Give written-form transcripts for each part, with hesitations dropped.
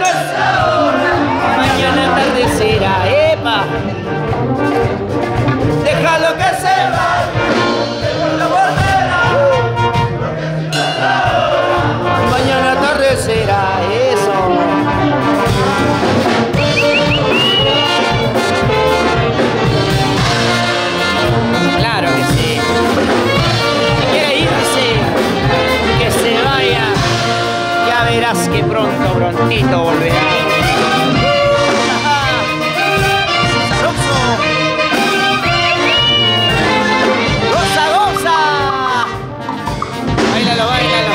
Mañana atardecerá, epa. Déjalo que se vaya, no volverá. Mañana atardecerá, eso. Claro que sí. Si quiere irse, que se vaya. Ya verás que pronto, prontito volverá. ¡Sabroso! ¡Goza, goza! Báilalo, báilalo.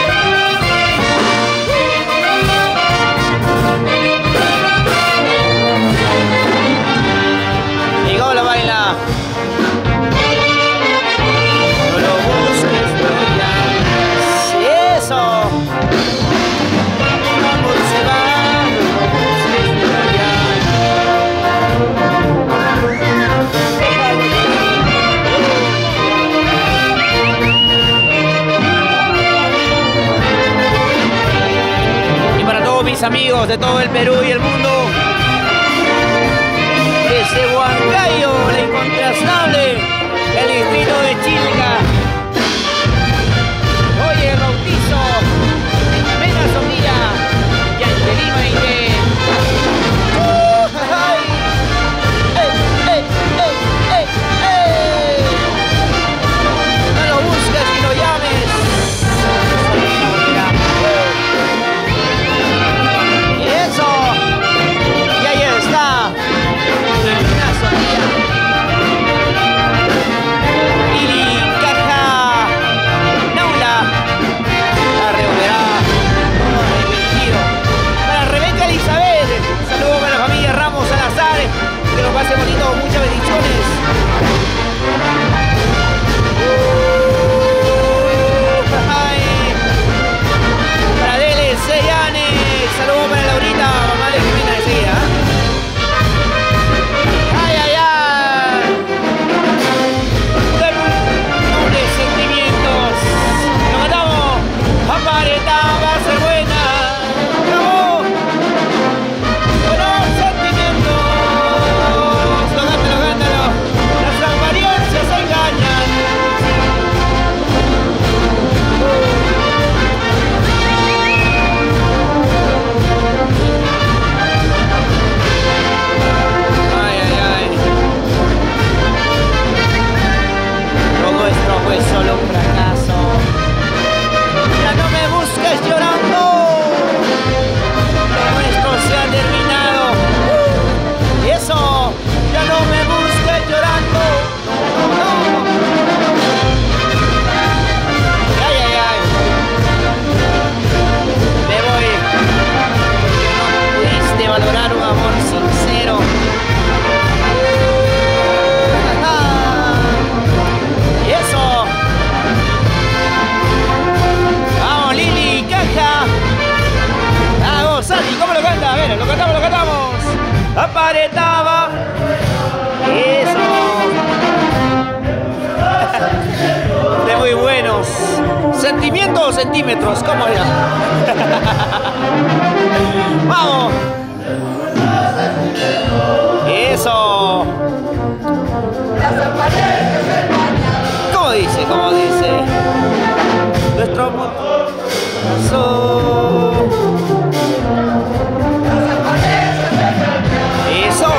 Y Golo baila. No lo busques, no llames. Eso. Amor se va, no lo busques, no llames. Y para todos mis amigos de todo el Perú y el mundo, desde Huancayo, la incontrastable, el distrito de Chilca. Oye, Bautizo, Mena Sofía, y Angelina Ite. ¡Ay! ¡Ey, ey, ey, ey, ey! No lo busques y lo llames. Y eso. Y ahí está. Mena Sofía. Lili, Caja, Naula, la Reoberá, Arrepentido. Para Rebeca Elizabeth, un saludo para la familia Ramos Salazar, que nos pase bonito, muchas bendiciones. Ay. Para Dele, Seyane, saludo para Laurita, mamá de Jimena de Seguida. Ay, ay, ay. Dobles sentimientos. Lo matamos. Aparenta va a ser buena. ¡Bravo! Buenos sentimientos. Lo cántalo. Las apariencias engañan. Ay, ay, ay. Lo nuestro fue solo un fracaso. Ya no me busques llorando. Lo nuestro se ha terminado. Y eso, ya no me busques llorando. No, no. Ay, ay, ay. Me voy. Porque no pudiste valorar un amor sincero. Y eso. Vamos, Lili, Caja. Vamos, Santi, ¿cómo lo canta? A ver, lo cantamos. Aparentaba. Eso. De muy buenos. ¿Sentimientos o centímetros? ¿Cómo era? Vamos. Eso. ¿Cómo dice? ¿Cómo dice? Nuestro amor pasó. Eso.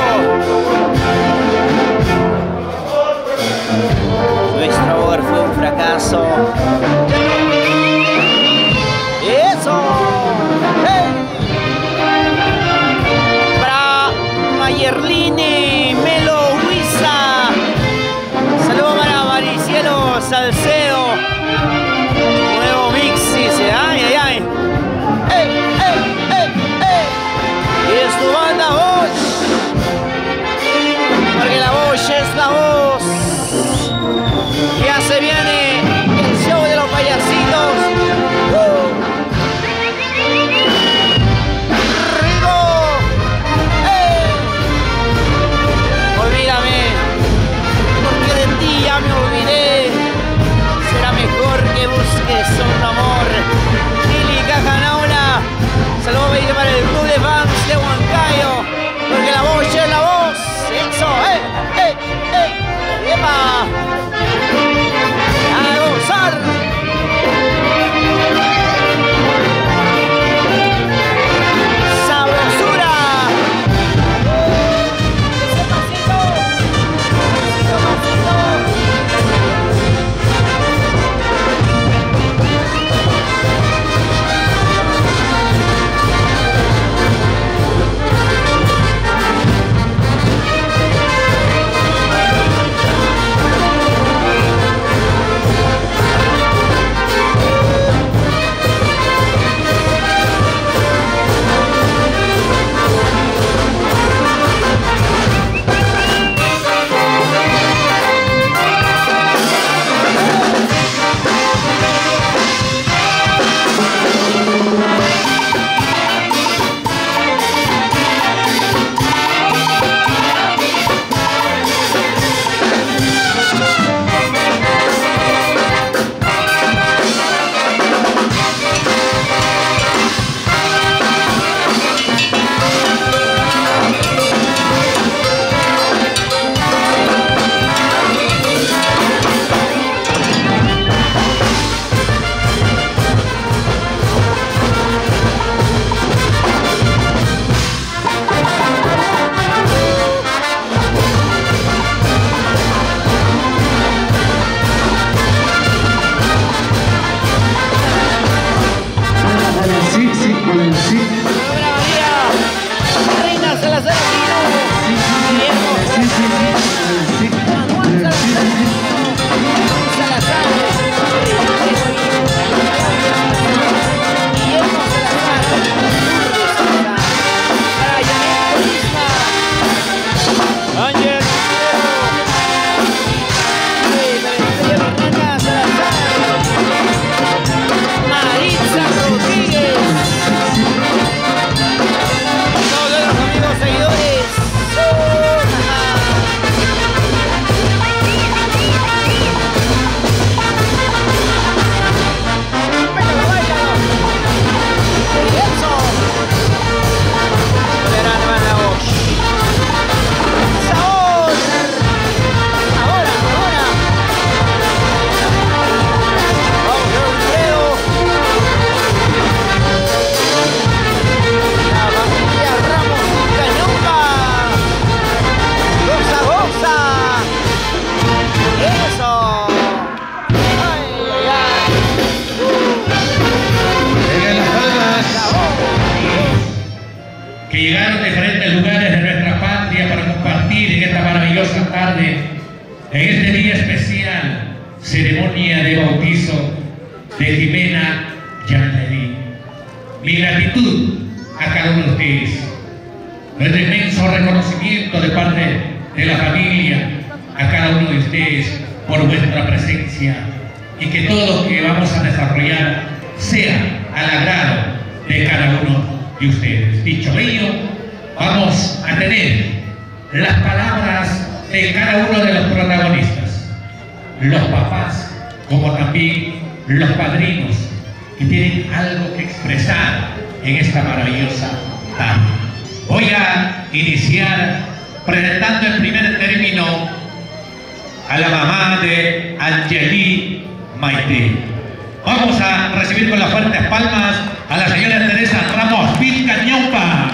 Nuestro amor fue un fracaso. Eso. ¡Hey! Para Mayerline llegaron de diferentes lugares de nuestra patria para compartir en esta maravillosa tarde, en este día especial, ceremonia de bautizo de Jimena Yanledi. Mi gratitud a cada uno de ustedes, nuestro inmenso reconocimiento de parte de la familia a cada uno de ustedes por vuestra presencia, y que todo lo que vamos a desarrollar sea al agrado de cada uno de ustedes. Dicho ello, vamos a tener las palabras de cada uno de los protagonistas, los papás como también los padrinos, que tienen algo que expresar en esta maravillosa tarde. Voy a iniciar presentando en primer término a la mamá de Angeli Maite. Vamos a recibir con las fuertes palmas a la señora Teresa Ramos Vilcañaupa.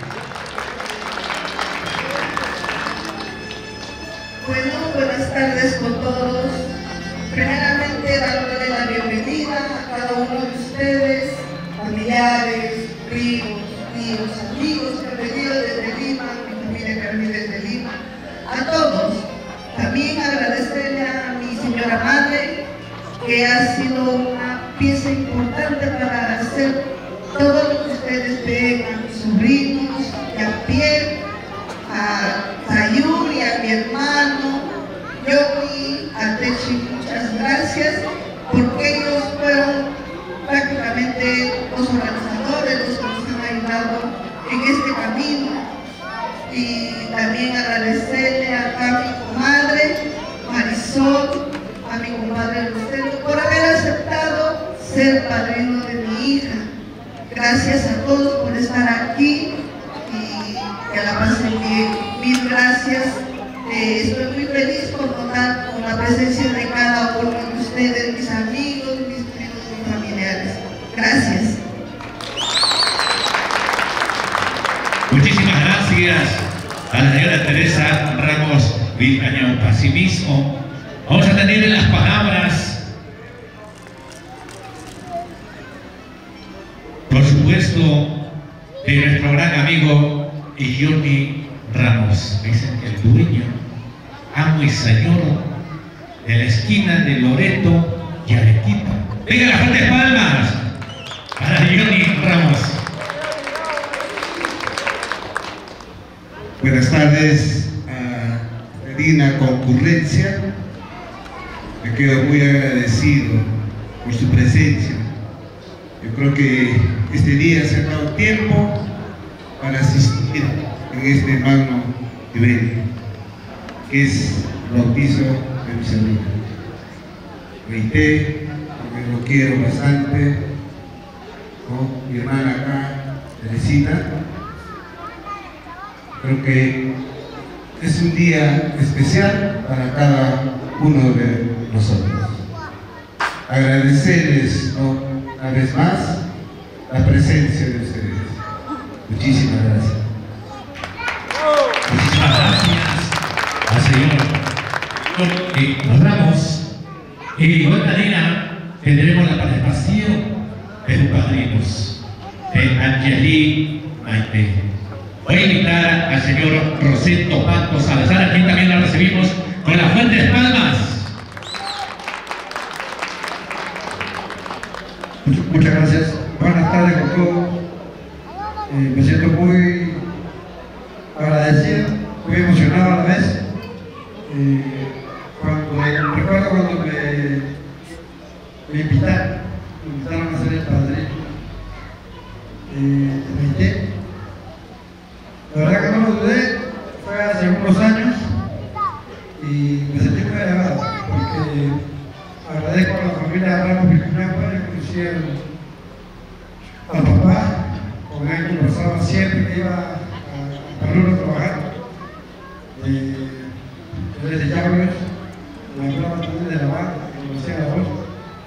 Bueno, buenas tardes con todos. Primeramente, dándole la bienvenida a cada uno de ustedes, familiares, primos, tíos, amigos que han venido desde Lima, mi familia que viene desde Lima, a todos. También agradecerle a mi señora madre, que ha sido una pieza importante para hacer todo lo que ustedes ven, a mis sobrinos, y a Pierre, a Sayur y a mi hermano, Yomi, a Techi, muchas gracias, porque ellos fueron prácticamente los organizadores, los que nos han ayudado en este camino. Y también agradecerle a mi comadre Marisol, a mi compadre Lucero, por haber aceptado ser padrino de mi hija. Gracias a todos por estar aquí y que la pasen bien. Mil gracias. Estoy muy feliz por contar con la presencia de cada uno de ustedes, mis amigos, mis primos, mis familiares. Gracias. Muchísimas gracias a la señora Teresa Ramos Vilcañaupa. Asimismo, vamos a tener las palabras, por supuesto, de nuestro gran amigo Johnny Ramos. Dicen que el dueño, amo y señor de la esquina de Loreto y Arequipa. Venga las fuertes palmas para Johnny Ramos. Buenas tardes a la digna concurrencia. Me quedo muy agradecido por su presencia. Yo creo que este día se ha dado tiempo para asistir en este magno evento, que es el bautizo de mi sobrino. Reité, porque lo quiero bastante, con mi hermana acá, Teresita. Creo que es un día especial para cada uno de nosotros. Agradecerles una vez más la presencia de ustedes. Muchísimas gracias. Muchísimas gracias al señor. Nos vamos y de igual manera tendremos la participación de los padrinos de Angeli Maite. Voy a invitar al señor Rosendo Pato Salazar, a quien también la recibimos con las fuertes palmas. Muchas gracias. Buenas tardes con todos. Me siento muy agradecido, muy emocionado a la vez. Recuerdo cuando me invitaron a ser el padrino. Reité. La verdad que no lo dudé, fue hace unos años y me sentí muy halagado porque agradezco a la familia Ramos Vilcañaupa. Yo conocí al papá, con él conversaba siempre que iba a Perú a trabajar. Él es de Llaves, me hablaba también de la banda, que conocía la voz.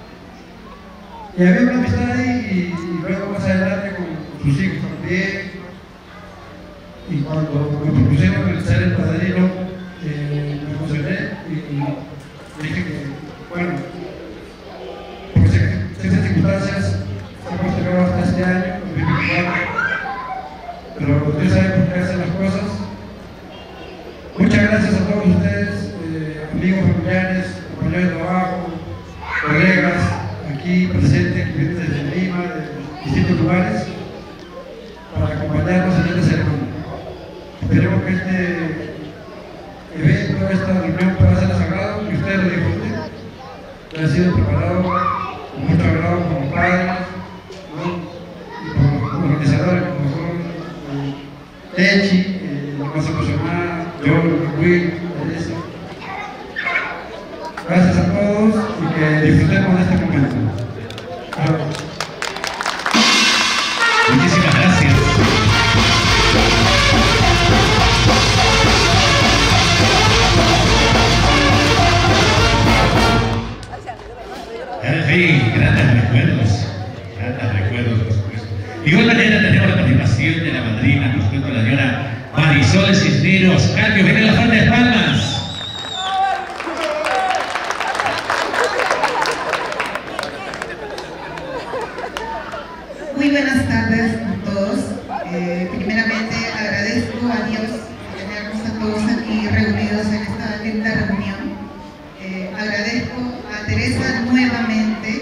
Y había una amistad ahí y luego más adelante con sus hijos también. Y cuando me propusieron el ser el padrino, me emocioné y dije que, bueno, por ciertas circunstancias, hemos tenido hasta este año, 2024, pero Dios sabe por qué hace las cosas. Muchas gracias a todos ustedes, amigos, familiares, compañeros de trabajo, colegas aquí presentes, que vienen desde Lima, de distintos lugares, para acompañarnos en esta ceremonia. Esperemos que este evento, esta reunión pueda ser sagrado, que ustedes lo disfruten, que ha sido preparado con mucho agrado por los padres, ¿no? Y por los organizadores como son Techi, más emocionada, yo, Will, Teresa. Gracias a todos y que disfrutemos de este momento. Muchísimas gracias. Sí, grandes recuerdos, por supuesto. De igual manera tenemos la participación de la madrina, por supuesto, la señora Marisol Cisneros. Cambio, vengan las fuertes palmas. Muy buenas tardes a todos. Primeramente agradezco a Dios tenernos a todos aquí reunidos en esta linda reunión. Agradezco a Teresa nuevamente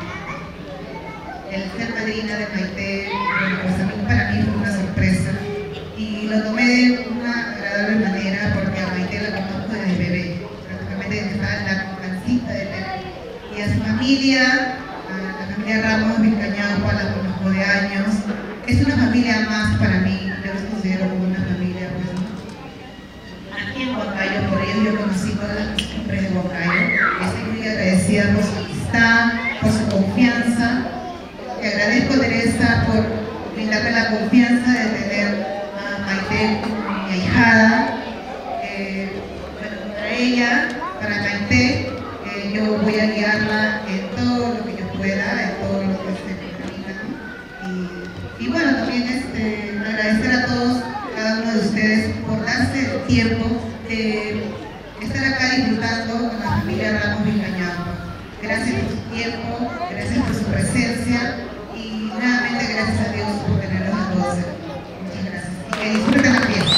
el ser madrina de Maite. Pues a mí, para mí fue una sorpresa y lo tomé de una agradable manera porque a Maite la conozco desde bebé, prácticamente desde estaba en la pancita de bebé, y a su familia, a la familia Ramos Vilcañagua, la conozco de años. Es una familia más para mí, yo los considero como una familia, pues, ¿no? Aquí en Huancayo, por ello yo conocí todas las costumbres de Huancayo y estoy muy agradecida por su amistad, por su confianza. Te agradezco, Teresa, por brindarme la confianza de tener a Maite como mi ahijada. Bueno, para ella, para Maite, yo voy a guiarla en todo lo que yo pueda, en todo lo que se me permita, ¿no? Y bueno, también agradecer a todos, cada uno de ustedes, por darse el tiempo de estar acá disfrutando con la familia Ramos Vilcañagua. Gracias por su tiempo, gracias por su presencia y nuevamente gracias a Dios por tenerlos a todos aquí. Muchas gracias. Y que disfruten la fiesta.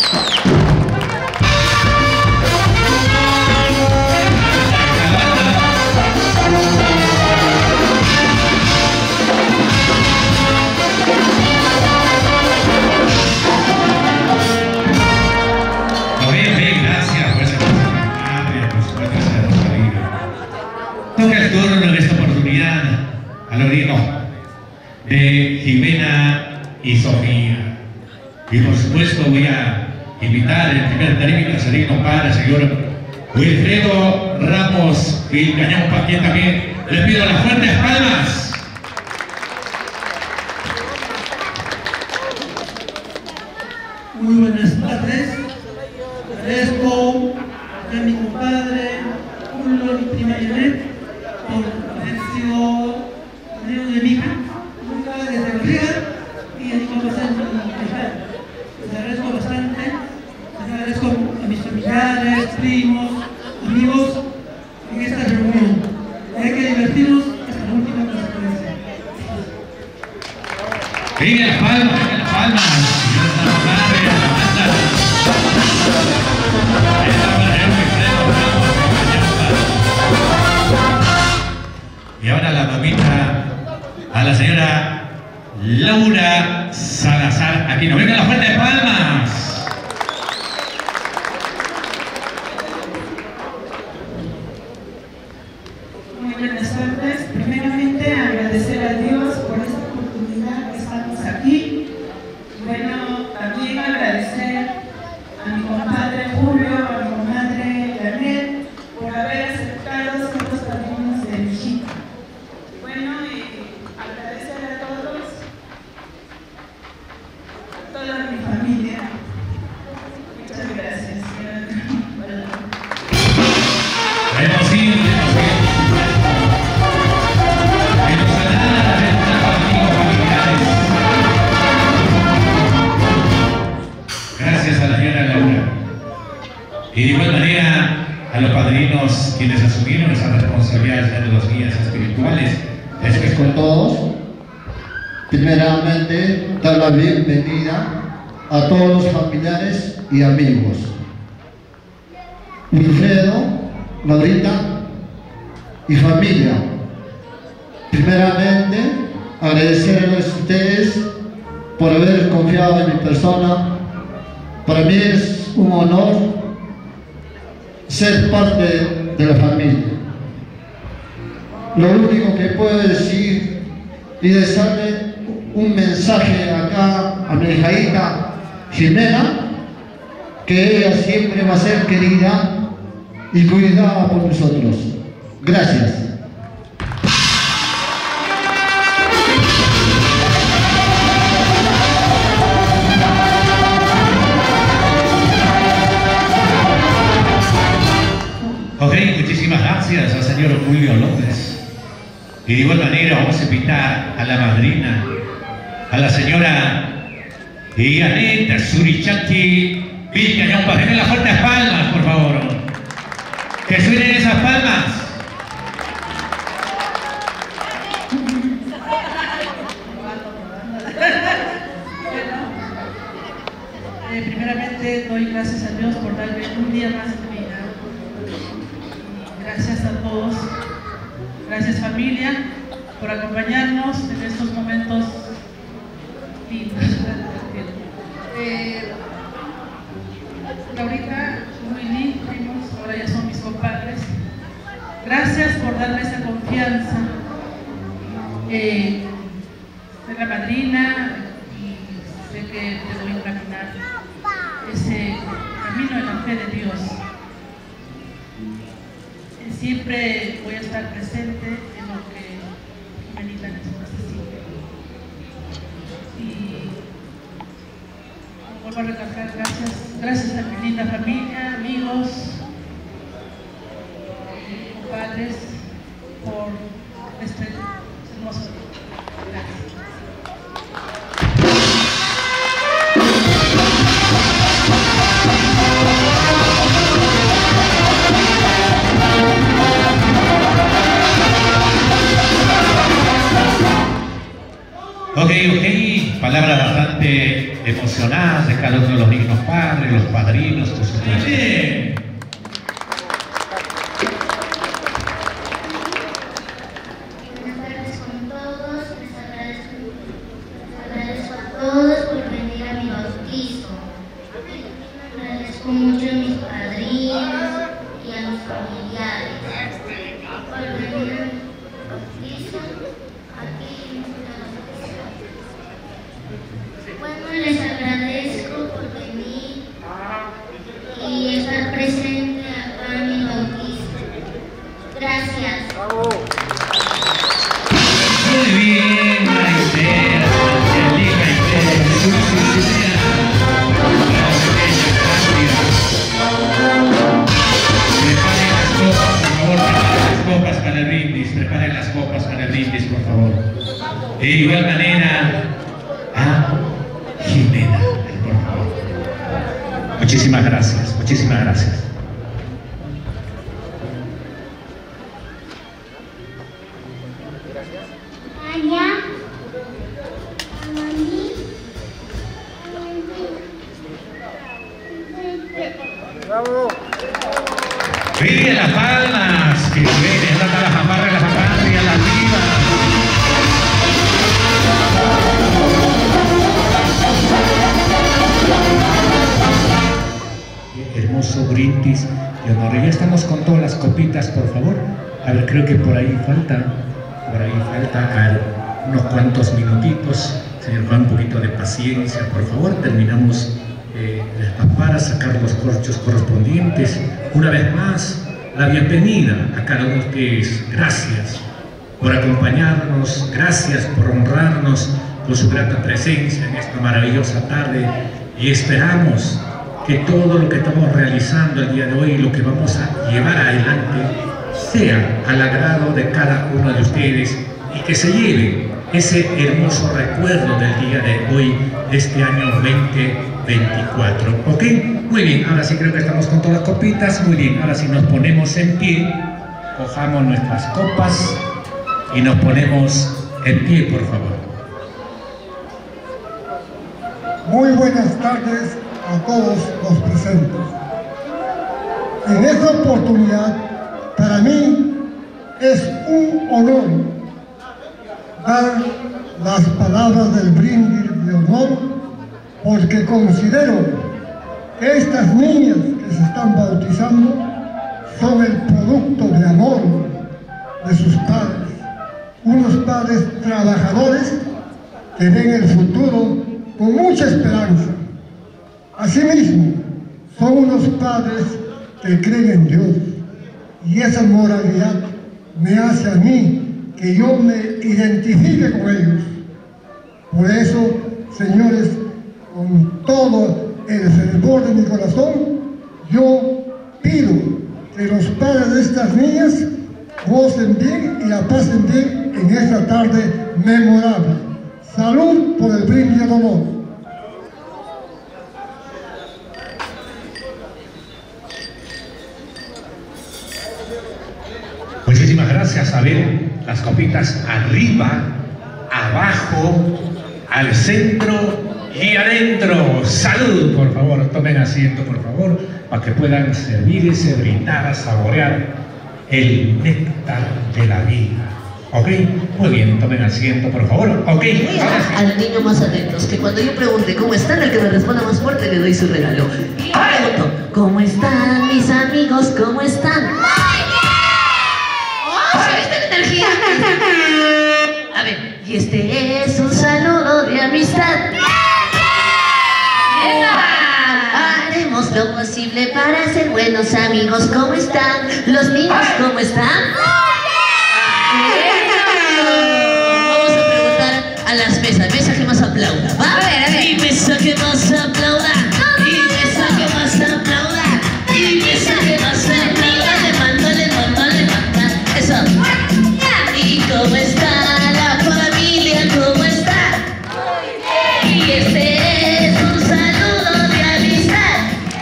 Toca el turno en esta oportunidad al oído de Jimena y Sofía. Y por supuesto voy a invitar el primer término a salir para el señor Wilfredo Ramos Vilcañagua, para quien también le pido las fuertes palmas. Muy buenas tardes. Agradezco a mi compadre Julio, mi prima Janet, por haber sido amigo de mi hija, nunca desde Barriga y en Conversación les agradezco bastante. Les agradezco a mis familiares, primos, amigos en esta reunión. Hay que divertirnos hasta la última consecuencia. Venga las palmas, venga las palmas. Y ahora la mamita a la señora Laura Salazar Aquino. Venga la fuerte de palmas. Muy buenas tardes. Primeramente agradecer a Dios por esta oportunidad que estamos aquí. Bueno, también agradecer a mi compadre Julio, a mi comadre Janet, por haber aceptado ser los padrinos de mi hijita. Bueno, y agradecer a toda mi familia. Muchas gracias. Gracias a la señora Laura. Y de igual manera a los padrinos quienes asumieron esa responsabilidad de los guías espirituales. Esto es con todos. Primeramente, dar la bienvenida a todos los familiares y amigos. Wilfredo, Laurita y familia, primeramente agradecerles a ustedes por haber confiado en mi persona. Para mí es un honor ser parte de la familia. Lo único que puedo decir y dejarle un mensaje acá a mi hijita Jimena, que ella siempre va a ser querida y cuidada por nosotros. Gracias. Ok, muchísimas gracias al señor Julio López. Y de igual manera vamos a invitar a la madrina, a la señora Yaneta Surichaki Vilcañón. Denle las fuertes palmas, por favor. Que suenen esas palmas. Primeramente doy gracias a Dios por darme un día más de vida. Gracias a todos. Gracias familia por acompañarnos en estos momentos lindos. Ahorita muy íntimos, ahora ya son mis compadres. Gracias por darme esa confianza. Soy la madrina y sé que te voy a caminar ese camino en la fe de Dios. Siempre voy a estar presente en lo que Jimenita necesite. Y vuelvo a recalcar, gracias a mi linda familia, amigos, padres, por este hermoso día. Gracias. Ok, palabras bastante emocionadas de cada uno de los niños padres, los padrinos, por supuesto. Bien. Buenas tardes con todos, les agradezco a todos por venir a mi bautizo. Agradezco mucho a mis padrinos y a mis familiares por venir a mi bautizo aquí en esta bautizo. Bueno, les agradezco por venir y estar presente acá en mi bautizo. Gracias. Muy bien, Maite, Angélica, preparen las copas para el brindis, por favor. De igual manera a Jimena, por favor. Muchísimas gracias, muchísimas gracias. ¡Bravo! ¡Piden las palmas! ¡Que suenen! ¡Trata las amarras, las patrias, las vivas! Hermoso brindis de honor. Ya estamos con todas las copitas, por favor. A ver, creo que por ahí falta unos cuantos minutitos. Señor Juan, un poquito de paciencia, por favor. Terminamos para sacar los corchos correspondientes. Una vez más, la bienvenida a cada uno de ustedes. Gracias por acompañarnos, gracias por honrarnos con su grata presencia en esta maravillosa tarde, y esperamos que todo lo que estamos realizando el día de hoy, lo que vamos a llevar adelante, sea al agrado de cada uno de ustedes y que se lleve ese hermoso recuerdo del día de hoy, de este año 2024. ¿Ok? Muy bien, ahora sí creo que estamos con todas las copitas. Muy bien, ahora sí nos ponemos en pie, cojamos nuestras copas y nos ponemos en pie, por favor. Muy buenas tardes a todos los presentes. En esta oportunidad, para mí es un honor dar las palabras del brindis de honor, porque considero que estas niñas que se están bautizando son el producto de amor de sus padres, unos padres trabajadores que ven el futuro con mucha esperanza. Asimismo, son unos padres que creen en Dios, y esa moralidad me hace a mí que yo me identifique con ellos. Por eso, señores, con todo el fervor de mi corazón, yo pido que los padres de estas niñas gocen bien y la pasen bien en esta tarde memorable. Salud por el brindis de honor. Muchísimas gracias. A ver, las copitas arriba, abajo, al centro y adentro. Salud, por favor. Tomen asiento, por favor, para que puedan servirse, brindar, saborear el néctar de la vida. ¿Ok? Muy bien, tomen asiento, por favor. ¿Ok? Al niño más atentos, que cuando yo pregunte cómo están, el que me responda más fuerte le doy su regalo. Y yo pregunto, ¿cómo están mis amigos? ¿Cómo están? ¿Se viste la energía? A ver, y este es un saludo de amistad. Haremos lo posible para ser buenos amigos. ¿Cómo están? Los niños, ¿cómo están? Vamos a preguntar a las mesas. Mesa que más aplauda, ¿va? A ver. Y mesa que más aplauda. Y mesa que más aplauda. Y mesa que más aplauda. Le mando. Eso. ¿Y cómo está la familia? ¿Cómo está? Y este es un saludo de amistad.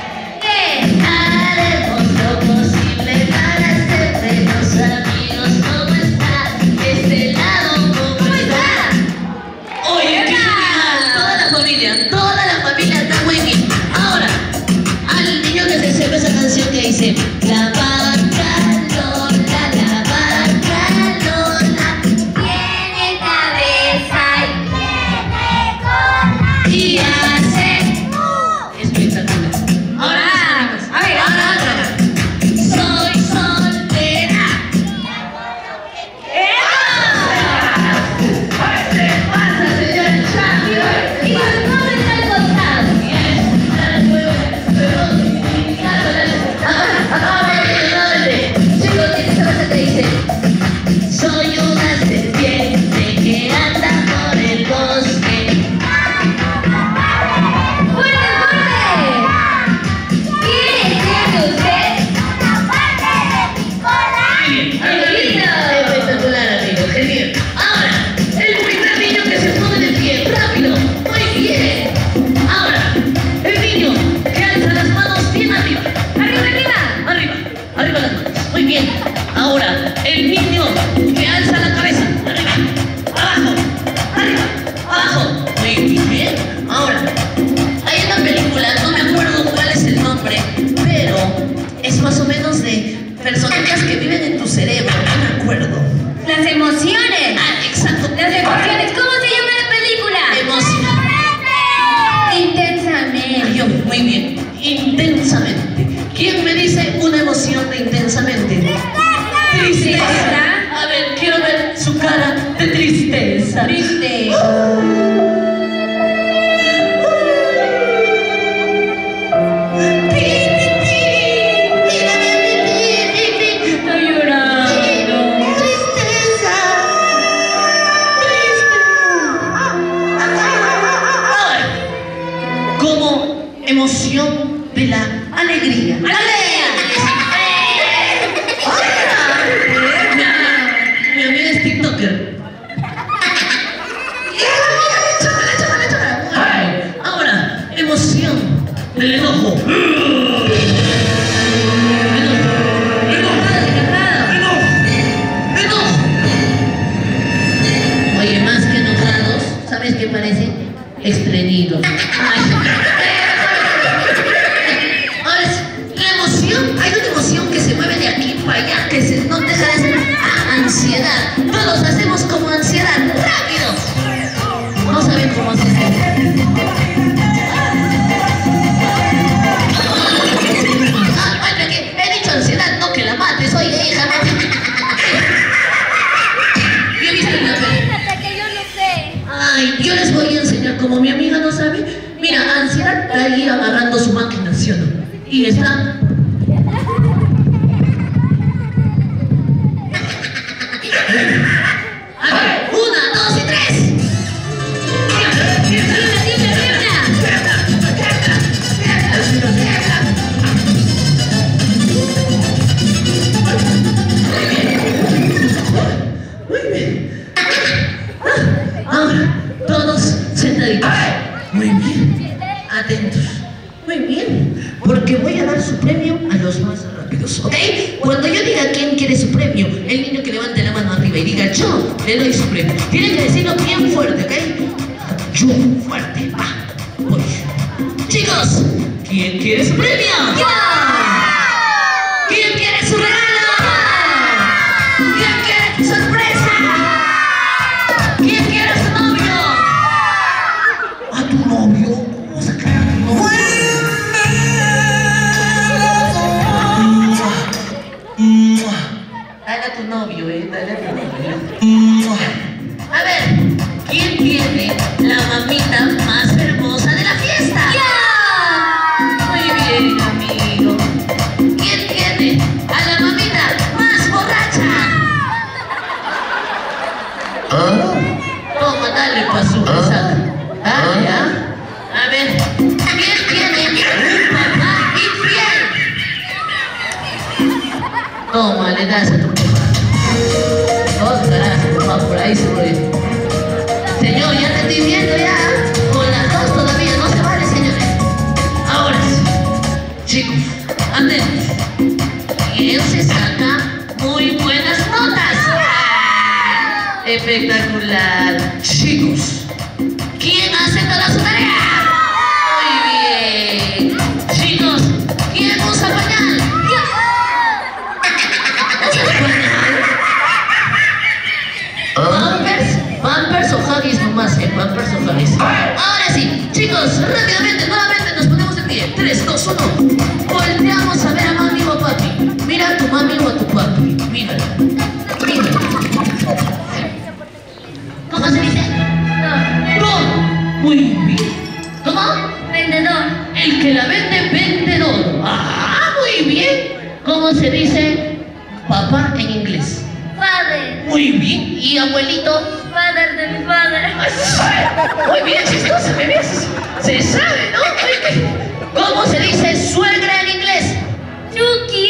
Haremos lo posible para ser buenos amigos. ¿Cómo está? De este lado, ¿cómo está? Oye, qué genial. Toda la familia está muy bien. Ahora, al niño que se sepa esa canción que dice: la vaca Lola, la vaca Lola tiene cabeza y tiene cola y hace espectacular. Ahora, a ver, ahora. Soy soltera. ¿Qué pasa, señor Champion? Y su nombre está al costado. Chicos, ¿quién esa frase que dice? Soy una serpiente que anda por el bosque. ¡Fuerte! ¿Quiere ser usted? ¡Una parte de mi cola! Espectacular, amigo, genial. Ahora, el primer niño que se pone de pie, rápido, muy bien. Ahora, el niño que alza las manos bien arriba. Arriba las manos, muy bien. Ahora, el niño que alza la cabeza. Arriba, abajo, muy bien. Ahora, hay una película, no me acuerdo cuál es el nombre, pero es más o menos de personas que viven en tu cerebro, no me acuerdo. Las emociones. Exacto. Las emociones. ¿Cómo se llama la película? Intensamente. Muy bien. Intensamente. ¿Quién me dice una emoción de intensamente? Tristeza. A ver, quiero ver su cara de tristeza. Estoy llorando. Tristeza. Como emoción de la alegría. Mi amiga es TikToker. Ahora, emoción del enojo. Enojo. Oye, más que enojados, ¿sabes qué parece? estreñido. Ahora sí, la emoción, hay una emoción que se mueve de aquí para allá, que no deja de ser ansiedad. Todos hacemos como ansiedad, rápido. No saben cómo hacer esto. He dicho ansiedad, no que la mates, oye hija, no. Yo he visto una película. Que yo no sé. Ay, yo les voy a enseñar, como mi amiga no sabe. Mira, ansiedad está ahí agarrando su máquina, ¿sí o no? Y está. A ver, 1, 2 y 3. Muy bien. Ahora, todos sentaditos. Muy bien. Atentos. Muy bien. Porque voy a dar su premio a los más rápidos, ¿ok? Cuando yo diga quién quiere su premio, el niño que levante la mano arriba y diga yo le doy su premio. Tienen que decirlo bien fuerte, ¿ok? Yo fuerte. Va. Voy. Chicos, ¿quién quiere su premio? ¡Yo! ¿Quién quiere su regalo? ¿Quién quiere sorpresa? ¿Quién quiere su novio? ¿A tu novio? ¿Cómo vas a caer a tu novio? Dale a tu novio, dale a tu novio. A ver, ¿quién tiene la mamita más hermosa de la fiesta? ¡Yo! Muy bien, amigo. ¿Quién tiene a la mamita más borracha? Toma, dale pa' su pesada. Dale, ¿ah? A ver, ¿quién tiene un papá infiel? Toma, le das a tu papá. Dos caras, papá, por ahí se muere. Señor, ya te estoy viendo ya. Con las dos todavía no se vale, señores. Ahora sí, chicos, atentos. ¿Quién se saca muy buenas notas? ¡Ah! Espectacular. Chicos, ¿quién hace toda su tarea? Muy bien. Chicos, ¿quién usa pañal? ¿Usas pañal? Pampers o Huggies nomás, Pampers o Huggies. Ahora sí, chicos, rápidamente, nuevamente nos ponemos de pie. 3, 2, 1. Volteamos a ver a mami o a papi. Mira a tu mami o a tu papi. Míralo. Míralo. ¿Cómo se dice? Don. Muy bien. ¿Cómo? Vendedor. El que la vende, vendedor. Ah, muy bien. ¿Cómo se dice papá en inglés? Father. Muy bien. ¿Y abuelito? Father de mi padre. Muy bien, chistoso, bebé. Se sabe, ¿no? ¿Cómo se dice suegra en inglés? Chucky.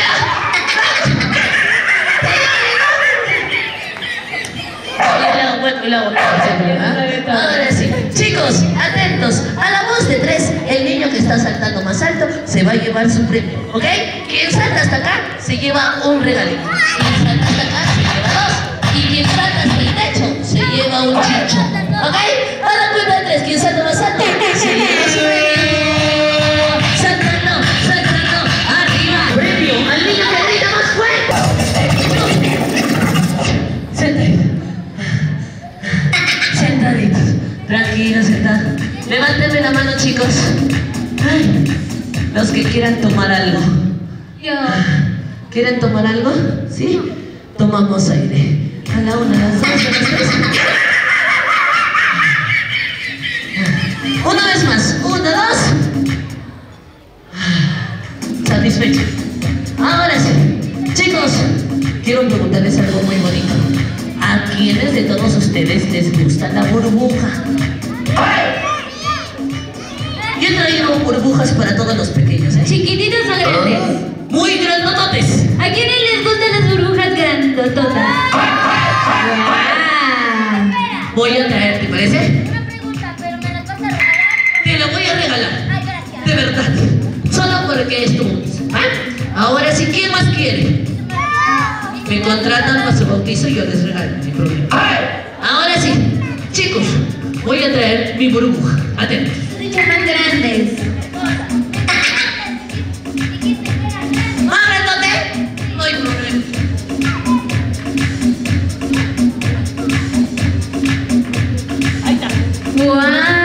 Ahora sí, chicos, atentos. A la voz de 3, el niño que está saltando más alto se va a llevar su premio, ¿ok? Quien salta hasta acá se lleva un regalito. Quien salta hasta acá se lleva 2. Y quien salta hasta el techo se lleva un chicho, ¿ok? A la cuenta de 3, quien salta más alto se lleva su premio. Saltando, saltando, arriba. Premio al niño que grita más fuerte. Sentaditos, tranquilos, sentados. Levánteme la mano, chicos. Ay, los que quieran tomar algo. Yo. ¿Quieren tomar algo? ¿Sí? Tomamos aire. A la 1, a las 2, a las 3. Una vez más. 1, 2. Satisfecho. Ahora sí. Chicos, quiero preguntarles algo muy bonito. ¿A quiénes de todos ustedes les gusta la burbuja? Yo he traído burbujas para todos los pequeños, ¿eh? ¿Chiquititos o grandes? Muy grandototes. ¿A quiénes les gustan las burbujas grandototas? Voy a traer, ¿te parece? Una pregunta, ¿pero me las vas a regalar? Te la voy a regalar. Ay, gracias. De verdad. Solo porque es tu. Ahora sí, ¿quién más quiere? Me contratan para su bautizo y yo les regalo, no hay problema. Ahora sí, chicos, voy a traer mi burbuja. Atentos. Mucho más grandes. ¿Más grandote? No hay problema. Ahí está. ¡Wow!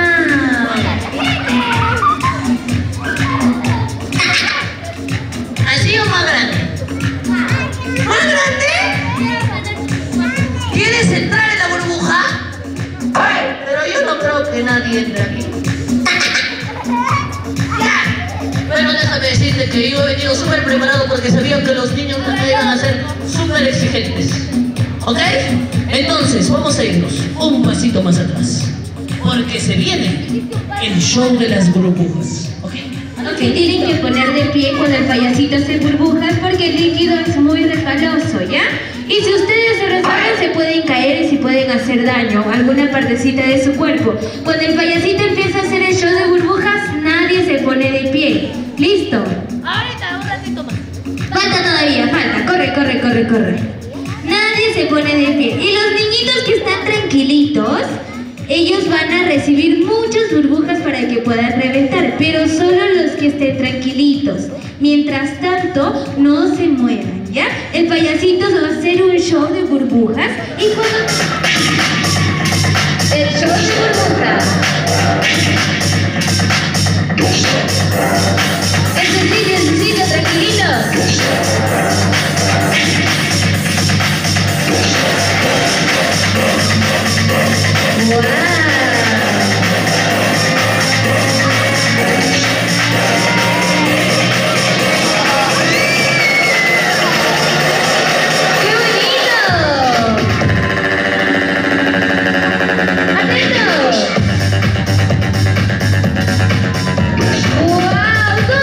¿Así o más grande? ¿Más grande? ¿Quieres entrar en la burbuja? Ay, pero yo no creo que nadie entre aquí. Bueno, déjame decirte que yo he venido súper preparado porque sabía que los niños acá iban a ser súper exigentes. ¿Ok? Entonces, vamos a irnos un pasito más atrás. Porque se viene el show de las burbujas. ¿Ok? Ok, tienen que poner de pie cuando el payasito hace burbujas porque el líquido es muy resbaloso, ¿ya? Y si ustedes se resbalan se pueden caer y se pueden hacer daño a alguna partecita de su cuerpo. Cuando el payasito empieza a hacer el show de burbujas, nadie se pone de pie. ¿Listo? Ahorita, un ratito más. Falta todavía, falta. Corre, corre, corre, corre. Nadie se pone de pie. Y los niñitos que están tranquilitos, ellos van a recibir muchas burbujas para que puedan reventar, pero solo los que estén tranquilitos. Mientras tanto, no se muevan, ¿ya? El payasito va a hacer un show de burbujas y cuando... El show de burbujas. Es sencillo, tranquilitos. ¡Wow! ¡Qué bonito! ¡Atentos! ¡Wow!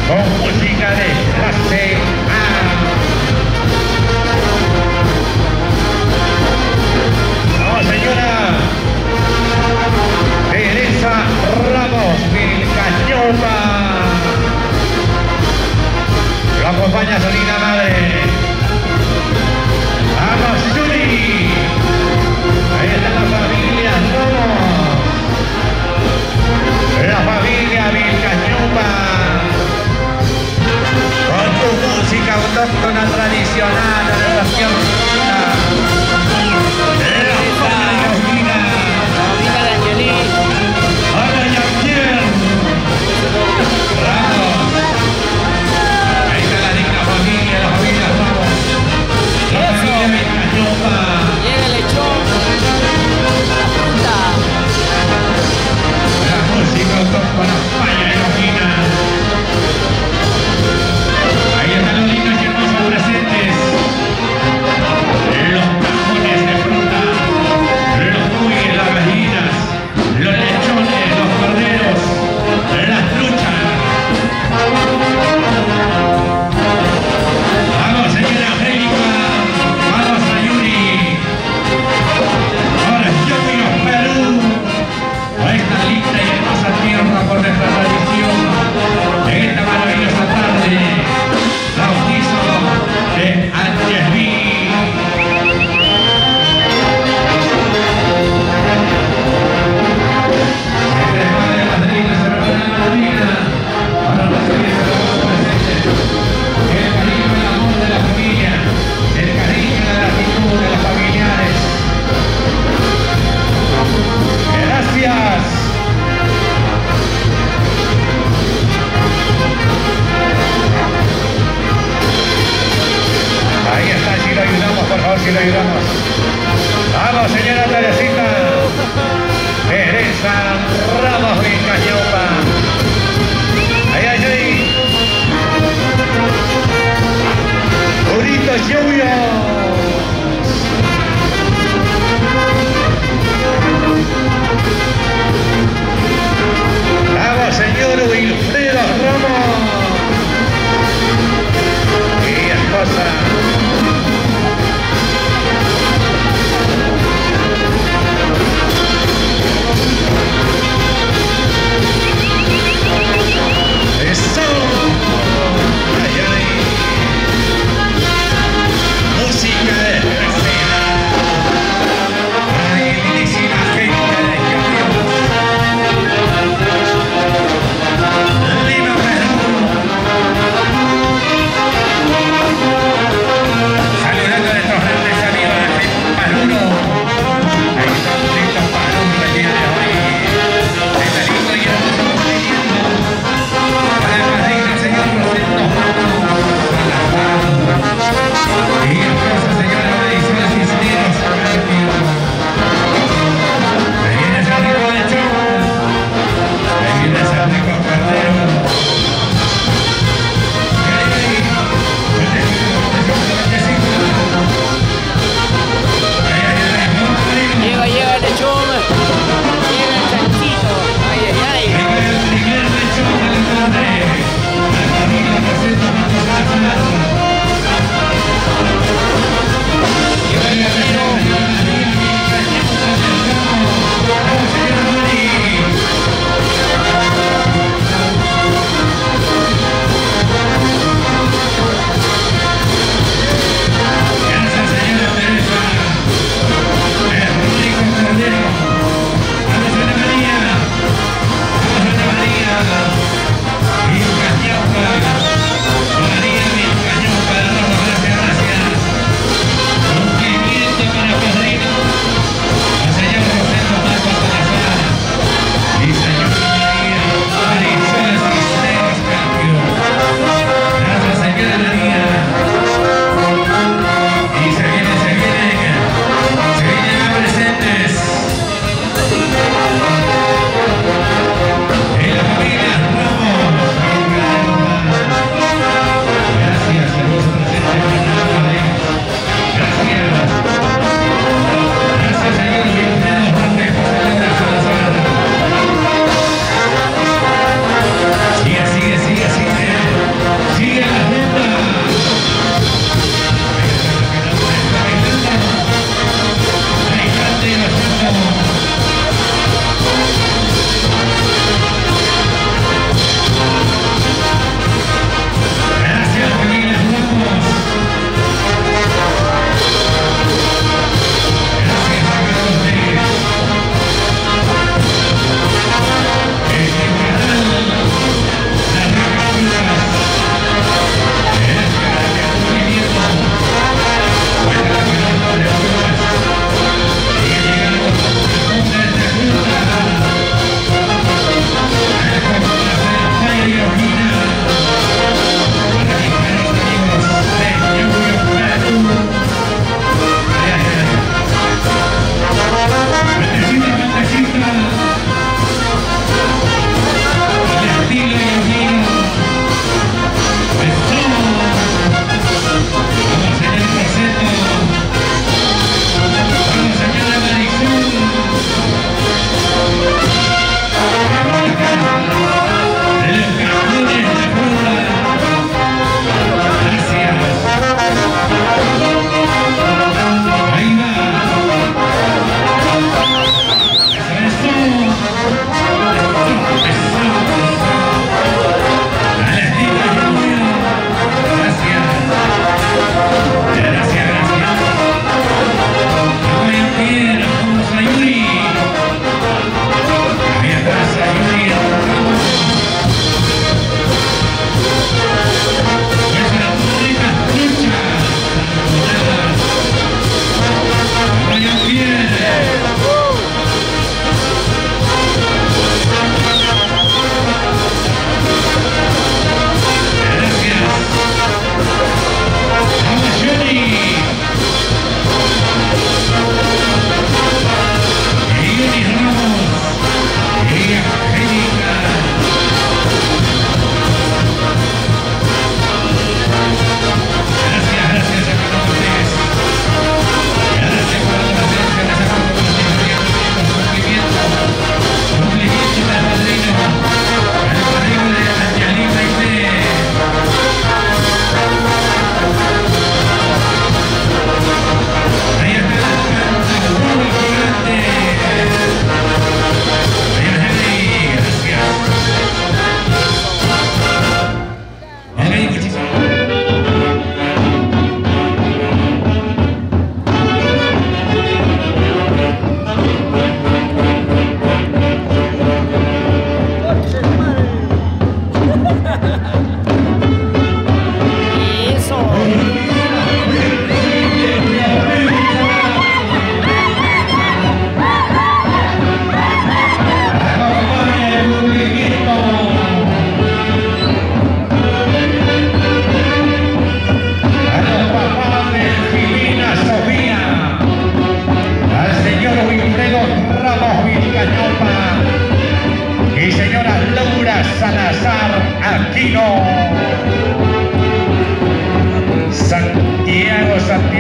con música de clase A. No, señora Teresa Ramos Vilcañopa. Lo acompaña su linda madre. Vamos, Yuri. Ahí está la familia Ramos. La familia Vilcañopa. Con tu música autóctona tradicional de la tierra. Ahí están los lindos y hermosos presentes. Los cajones de fruta, los cuyes, las gallinas, los lechones, los corderos, las truchas. Vamos, señora Angélica, vamos a Yuri. Ahora yo vivo en Perú, a esta linda y hermosa tierra por nuestra tradición. En esta maravillosa tarde, bautizo de Angesví. Entre madre, madrina, hermana, madrina, para recibir a los presentes. El cariño y el amor de la familia, el cariño y la gratitud de los familiares. Gracias. Ahí está, si lo ayudamos, por favor, si lo ayudamos. Vamos, señora Teresita. Teresa Ramos Vilcañopa. Ahí, ahí, ahí. Purito lluvia. Vamos, señor Wilfredo Ramos. Y esposa. Eso. Ay, ay. Música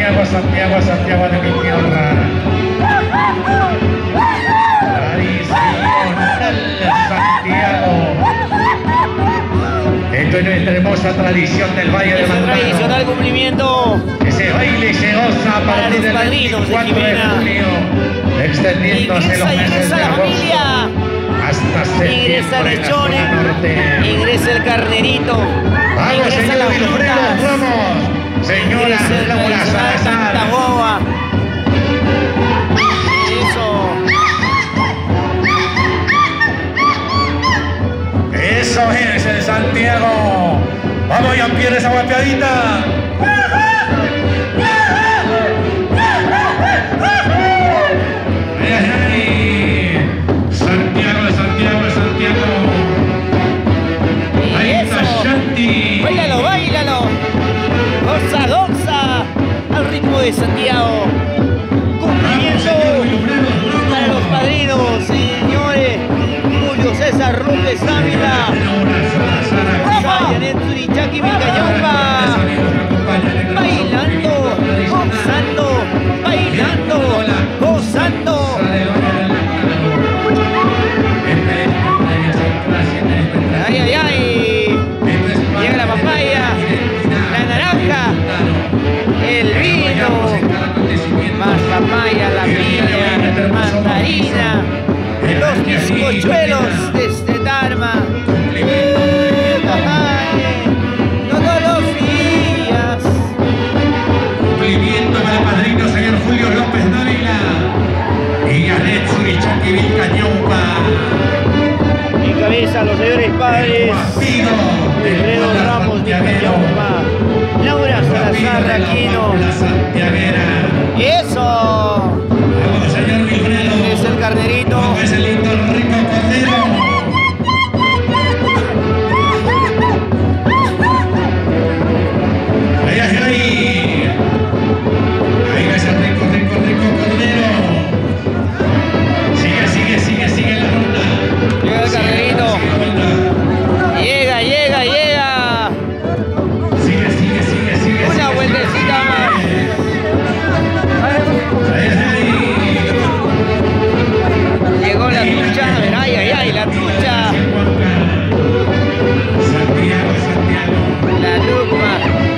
Santiago, Santiago, Santiago de mi tierra. Tradicional Santiago. Esto es nuestra hermosa tradición del Valle de Mantaro. Tradicional cumplimiento. Ese baile se goza a partir del 24 de julio, extendiéndose los meses de agosto hasta septiembre. Ingresa el en la lechón, zona norte. ingresa el carnerito. Vamos, ingresa señor las Wilfredo, frutas. vamos. Señora Ingresa el Laura tradicional Santa Salazar. Boba. Eso es el Santiago. Vamos, Jean-Pierre, esa guapeadita. Santiago de Santiago de Santiago. Ahí está Shanti. Báilalo, báilalo. Goza, goza. Al ritmo de Santiago. Cumplimiento para los padrinos, señores. Julio César López Ávila. Janet Surichaki Vilcayampa. Bailando, gozando, bailando, gozando. Ay, ay, ay. Llega la papaya, la naranja, el vino, más papaya, la piña, mandarina, los bizcochuelos de este Dharma. Todos los días. Cumplimiento para el padrino señor Julio López Dávila y Janet Surichaki Vilcayampa. En cabeza los señores padres Wilfredo Ramos Vilcayampa, Laura Salazar Aquino. ¡Eso! Vamos, señor Wilfredo. Es el carnerito. Vamos, es el lindo rico cordero. Ahí, ahí, ahí. Ahí va ese rico, rico, rico cordero. Sigue, sigue, sigue, sigue la ronda. Llega el carnerito. Llega, llega, llega. Sigue, sigue, sigue, sigue. Una sigue, vueltecita más. Ahí, ahí. Llegó la trucha. Ay, ay, ay, la trucha. Santiago, Santiago. La lupa.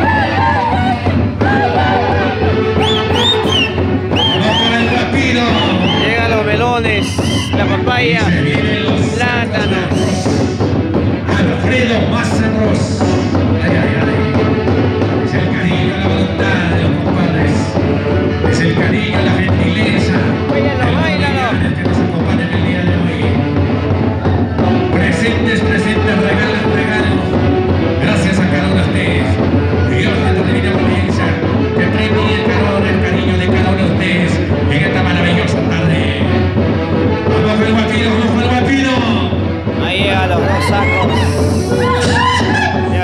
Vamos con el rapino. Llegan los melones, la papaya, Se vienen los plátanos. Alfredo Mazarros. Ay, ay, ay. Es el cariño, la voluntad de los compadres. Es el cariño, la gentileza. Báilalo, báilalo. Que nos acompañan el día de hoy. Presentes, presentes, regalan, regalan. Gracias a cada uno de ustedes. Dios de la divina providencia que premie el calor, el cariño de cada uno de ustedes en esta maravillosa tarde. Vamos con el guapino, vamos con el guapino. Ahí llegan los dos sacos.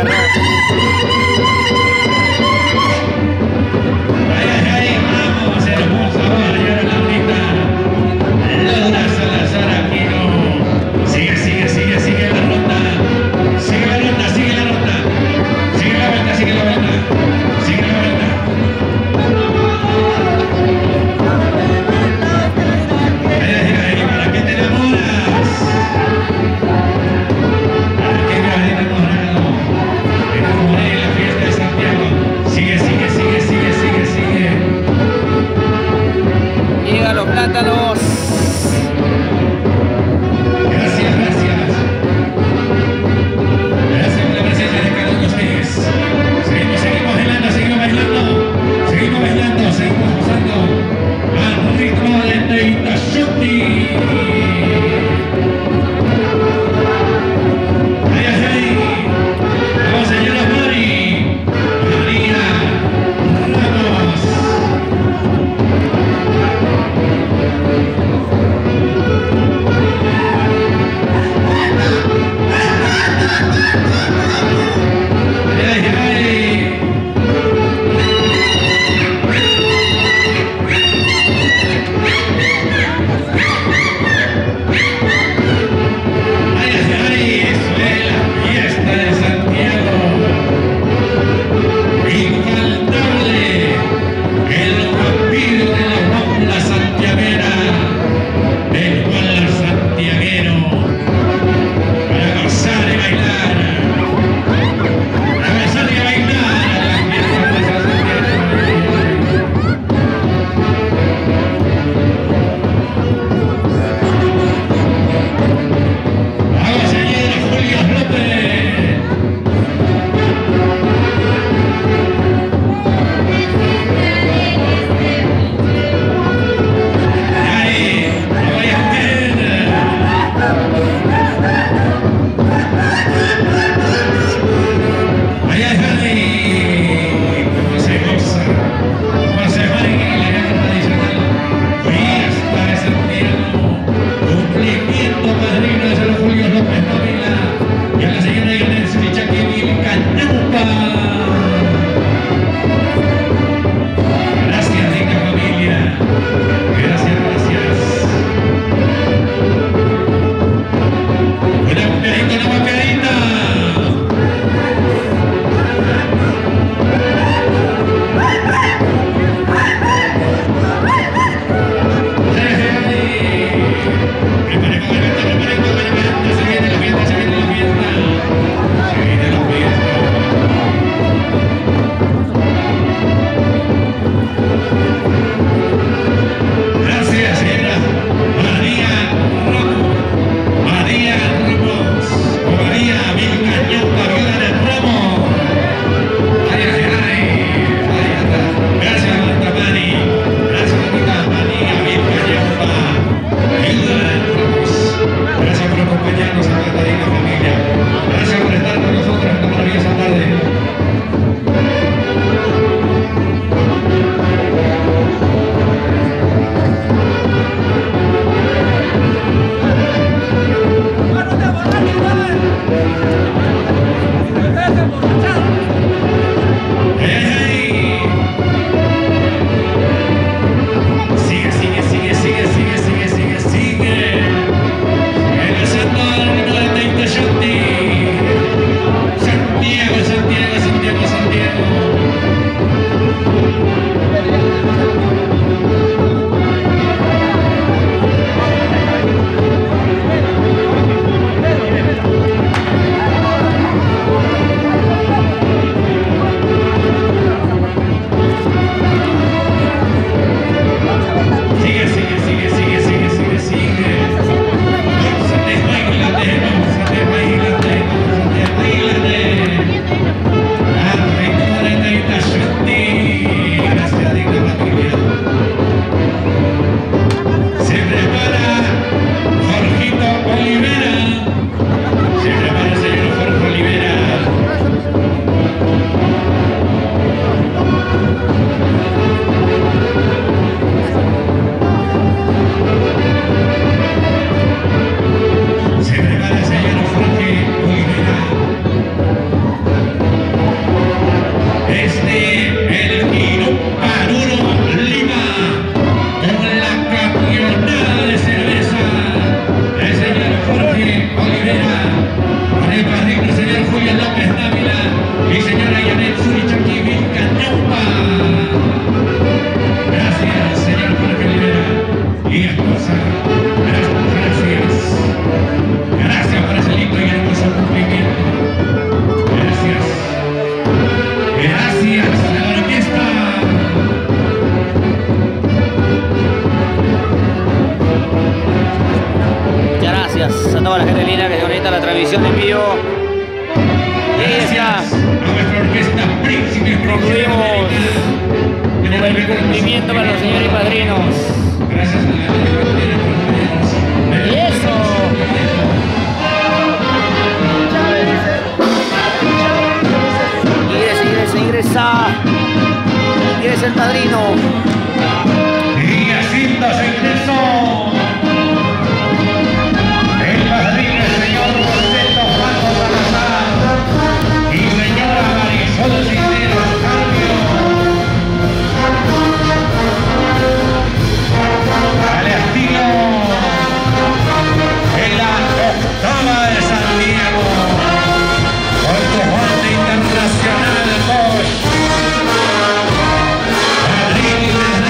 toda la gente linda que se conecta a la transmisión en vivo. Y ahí está. A nuestra orquesta Príncipe. Concluimos con el cumplimiento para los señores padrinos. Gracias a la Y eso. Ingresa el padrino. Y haciendo su ingreso, el padrino, el señor Roberto Paco Salazar y señora Marisol Cisneros Cambio. Al estilo de la octava de Santiago, con su banda internacional Bosch. Padrino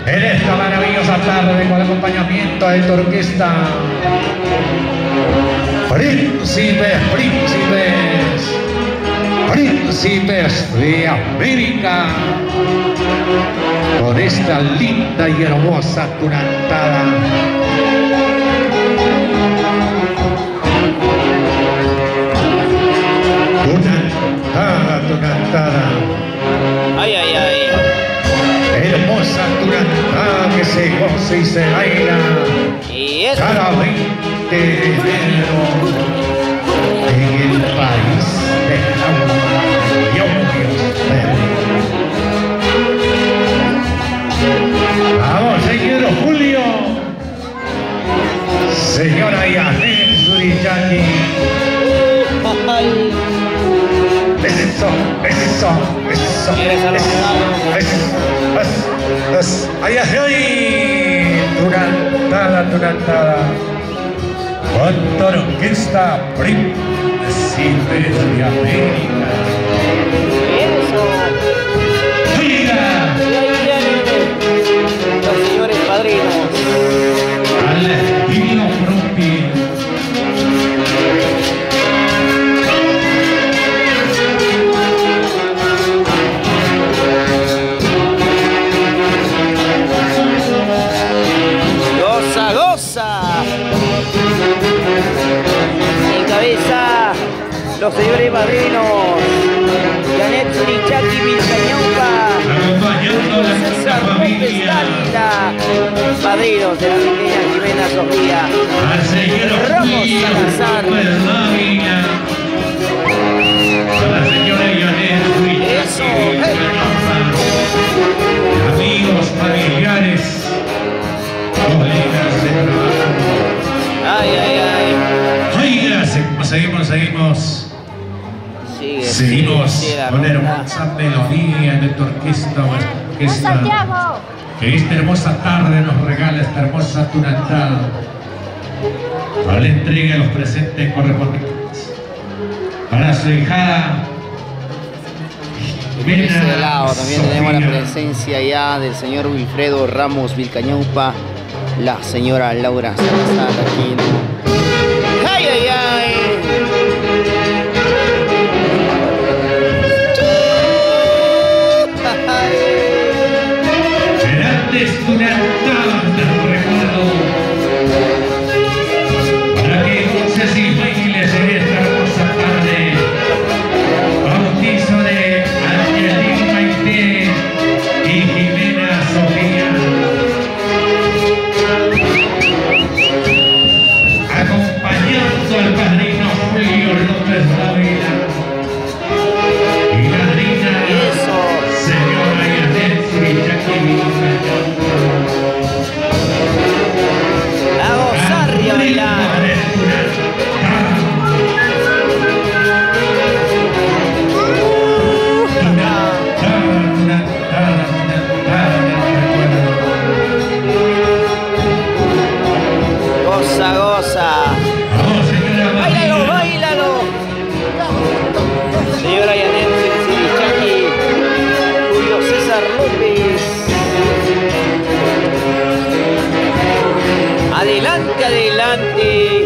En esta maravillosa tarde con acompañamiento de esta orquesta. Príncipes, príncipes, príncipes de América. Con esta linda y hermosa tunantada. Tunantada. Ay, ay, ay. Hermosa tunantada que se goza y se baila. Y eso. Cada 20 de enero en el país de Vamos, señor Julio. Señora Yanet Surichaki. Eso. Allá se oye. Tunantada. Con orquesta Príncipes de América. Eso. ¡Oiga! Y ahí vienen los señores padrinos. Al estilo propio. Goza, goza. En cabeza, los señores padrinos. Yanet Surichaki, Vilcañaupa. Acompañando la César López Dávila. Padrinos de la pequeña Jimena Sofía. al señor Ramos Julio Salazar. López Dávila, a la señora Yanet Eso, Surichaki, amigos, familiares, colegas de trabajo. Ay, ay, ay. Oiga, seguimos. Seguimos con la hermosa melodía de tu orquesta que esta hermosa tarde nos regala esta hermosa tunantada para la entrega de los presentes correspondientes para su hijada De ese lado también tenemos la Sofía. presencia ya del señor Wilfredo Ramos Vilcañaupa, la señora Laura Salazar aquí, ¿no? ¡Ay, ay, ay! Grandes tunantadas del recuerdo para que goces y bailes en esta hermosa tarde. Bautizo de Angelín Maite y Jimena Sofía. Acompañando al padrino Julio López Dávila y la reina señora Yanet Surichaki. A gozar y a bailar. Goza, goza. Báilalo, báilalo. Señora Yanet Surichaki, Julio César López. Adelante, adelante.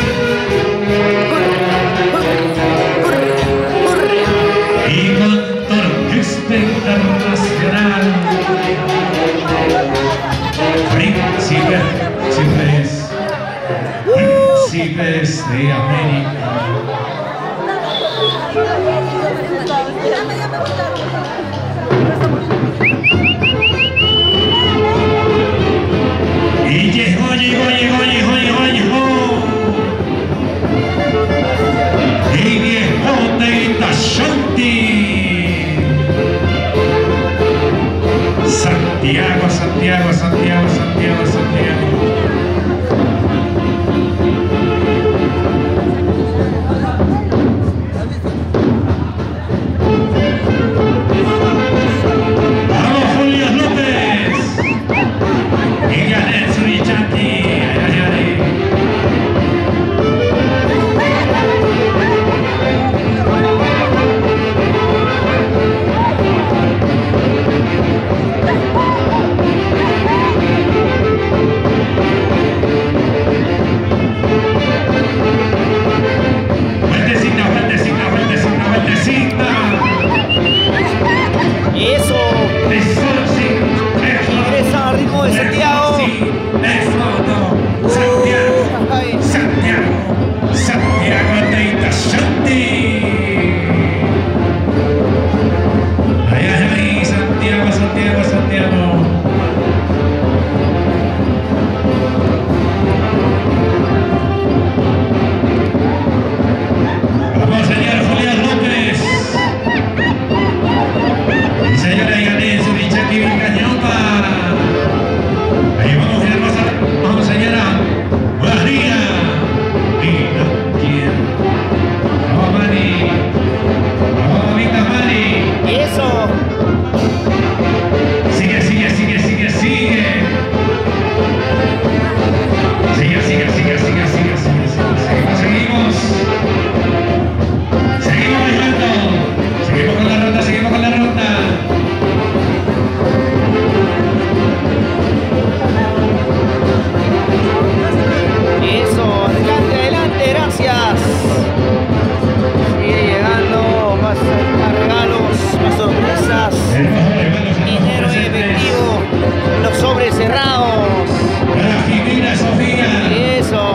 Y con tu orquesta internacional, príncipes de América. Y llegó. Y viejo de Itashanti. Santiago. Vamos, Julio López. Y Yanet Surichaki. Santiago, de Santiago. Santiago Teita Shanti. Ay, Santiago. Vamos, señor Julián López. Señora Yanez, Richaki Vilcañopa. Ahí vamos, señora María. Vamos, Mari. Vamos, mamita Mari. Eso. Sigue. Seguimos bailando. Seguimos con la ronda. Eso, adelante, gracias. Sigue llegando más regalos, más sorpresas. Dinero en efectivo, los sobres cerrados. Jimena Sofía. Eso.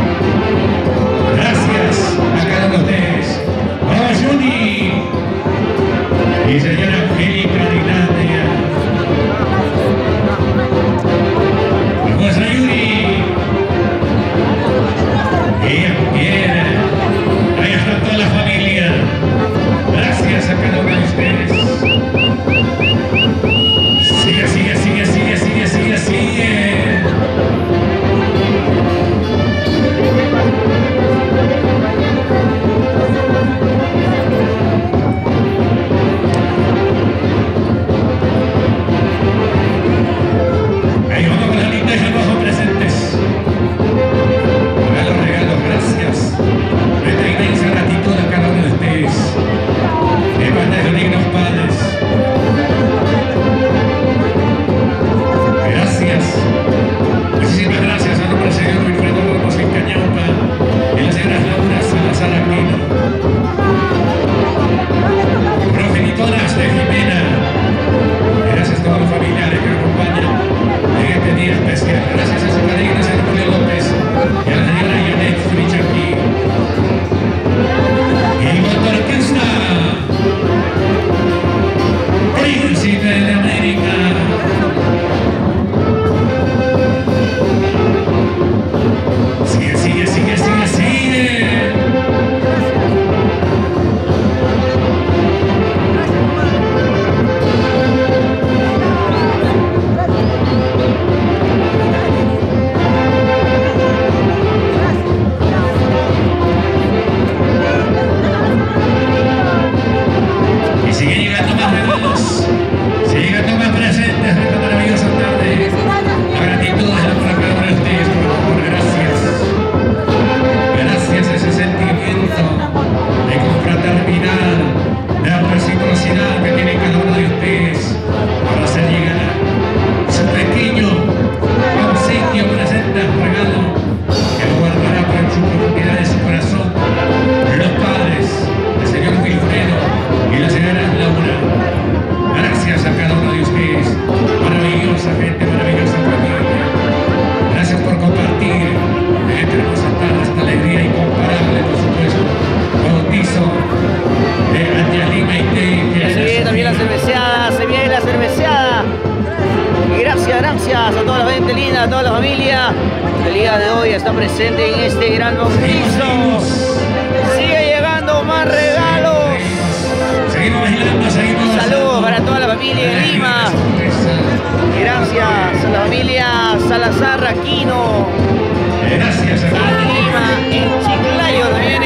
Gracias a cada uno de ustedes. Vamos, Juni. Y señora Angélica Dinandia. Vamos a Yuri. Ella quiere. Ahí está toda la familia. Gracias a cada uno de ustedes. Sigue. Ahí vamos con la lista de bajo presentes. Regalos, gracias. Nuestra inmensa gratitud a cada uno de ustedes. De parte de los dignos padres. Gracias. Muchísimas gracias a nuestro señor Wilfredo Ramos en Cañaupa y la señora Laura Salazar Aquino. Progenitoras de Jimena. Gracias a todos los familiares que nos acompañan en este día especial. Gracias a su padrino, señor Julio López, y a la señora Yanet Frichaki. Y con orquesta, Príncipe de América. Sigue. Y sigue llegando más regalos, sigue llegando más presentes de esta maravillosa tarde. La gratitud es para cada uno de ustedes, por favor, gracias. Gracias a ese sentimiento de confraternidad, de reciprocidad que tiene cada uno de ustedes para hacer llegar su pequeño obsequio, presente regalo que lo guardará por en su profundidad de su corazón los padres, el señor Wilfredo y la señora Laura. Gracias a cada uno de ustedes, maravillosa gente, maravillosa familia. Gracias por compartir en esta hermosa tarde esta alegría incomparable, por supuesto. Bautizo de Angelina y Tei. Se viene también la cerveceada, Y gracias a toda la gente linda, a toda la familia que el día de hoy está presente en este gran bautizo. Sigue llegando más regalos. Seguimos bailando, seguimos. Saludos para toda la familia en Lima. Gracias a la familia Salazar Aquino. Gracias a Lima, en Chiclayo también.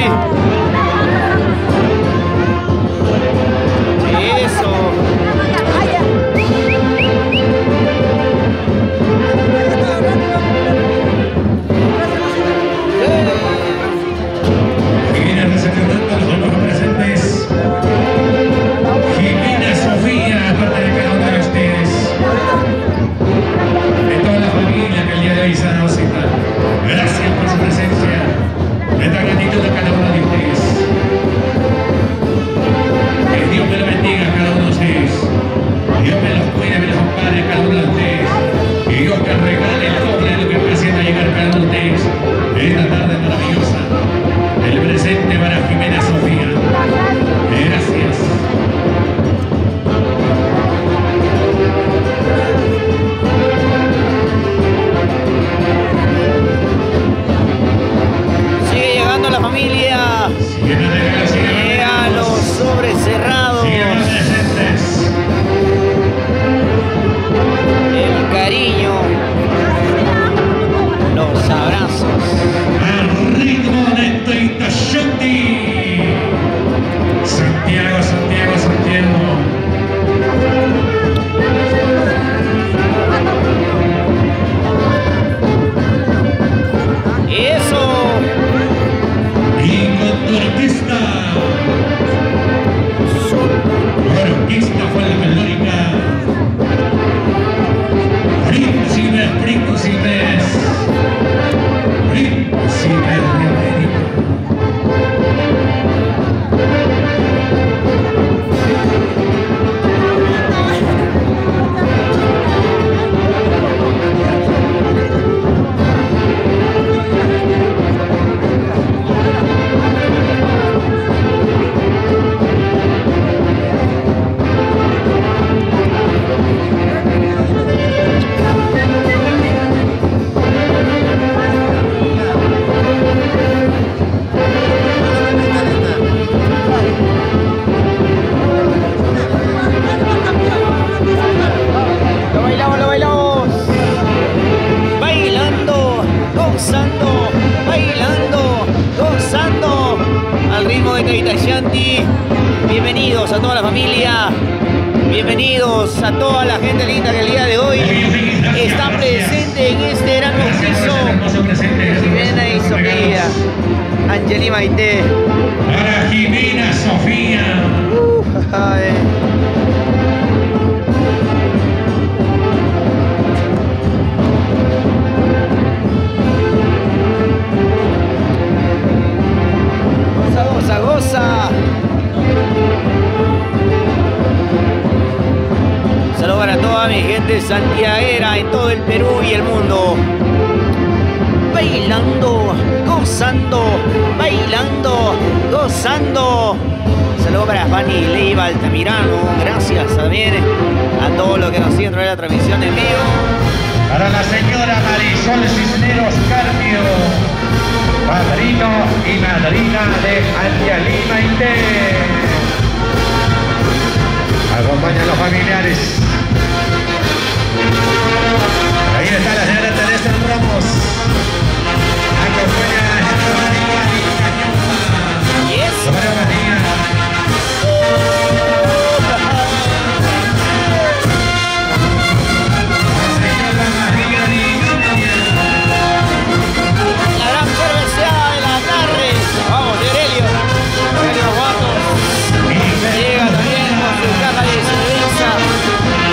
Eso. Y viene recepcionando a los nuevos presentes. Jimena Sofía, aparte de cada uno de ustedes. De toda la familia que el día de hoy se ha dado cita. Gracias por su presencia. Nuestra gratitud a cada uno de ustedes. Santi. Bienvenidos a toda la familia. Bienvenidos a toda la gente linda que el día de hoy está presente en este gran bautizo. Jimena y Sofía. Angeli Maite. Para Jimena Sofía. Goza, goza, goza. Saludos para toda mi gente santiaguera en todo el Perú y el mundo. Bailando, gozando, bailando, gozando. Saludos para Fanny Leiva Altamirano. Gracias también a todos los que nos siguen a través de la transmisión en vivo. Para la señora Marisol Cisneros Carpio, padrino y madrina de Angeli Maite. Acompañan los familiares. Ahí está la señora Teresa Ramos. Acompaña a la señora María Niña. Yes. Señora María. La gran cerveceada de la tarde. Vamos, Aurelio. Aurelio Guatos. Llega también con su caja de cerveza.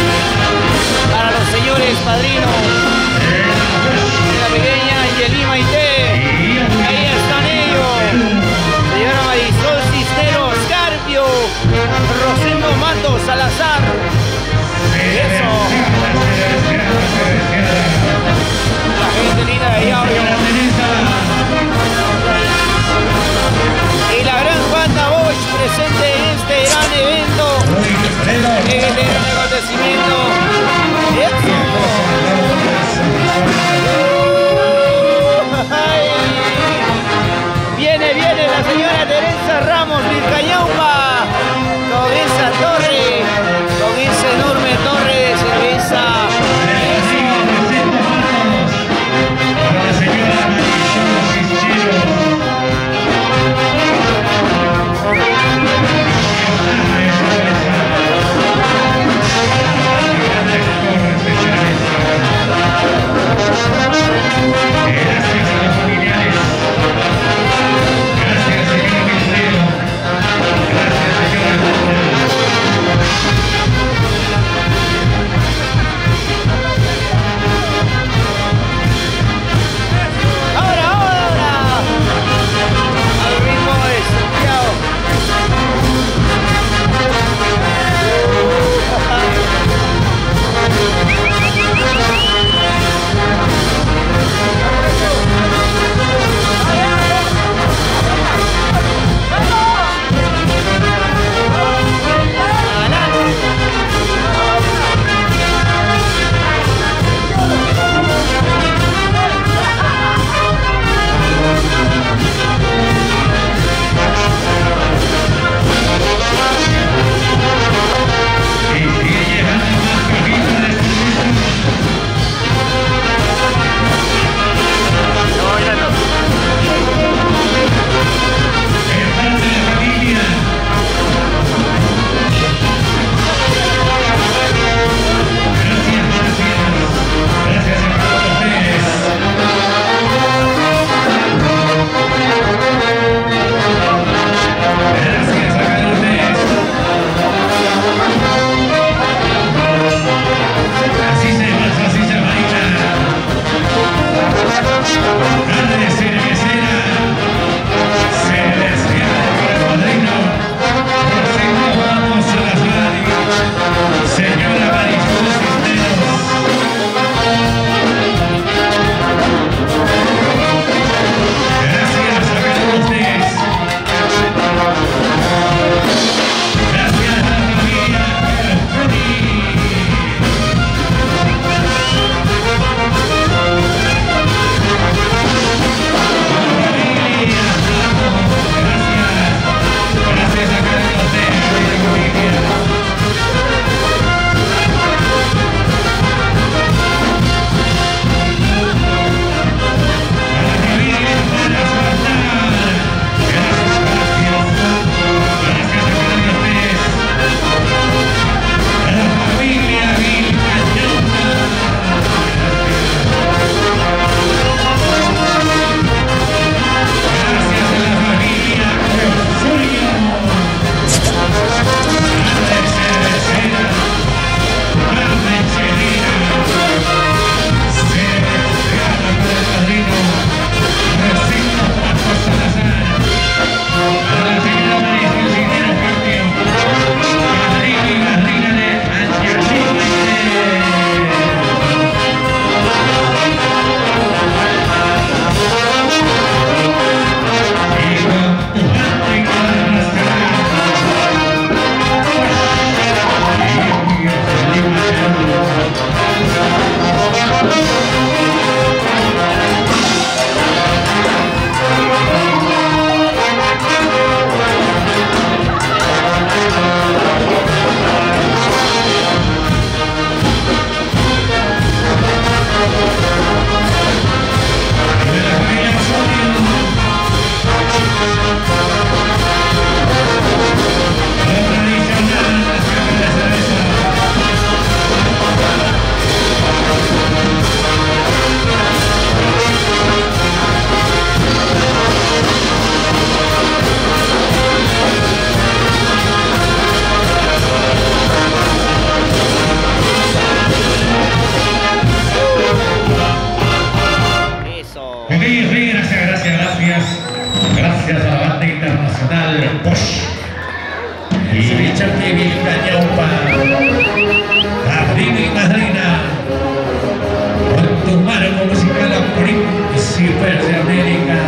Gracias a la banda internacional Bosch y Vicente Vilcañaupa, padrino y madrina, con tu marco musical a Príncipes de América.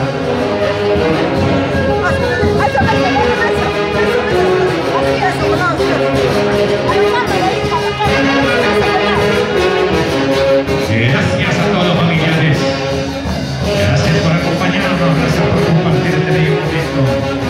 Gracias a todos los familiares. Gracias por acompañarnos, gracias por compartir este bello momento.